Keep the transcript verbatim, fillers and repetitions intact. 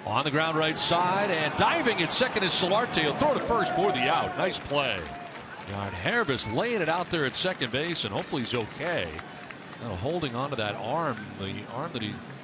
On the ground right side and diving at second is Solarte. He'll throw to first for the out. Nice play. Yangervis laying it out there at second base, and hopefully he's okay. Now holding onto that arm, the arm that he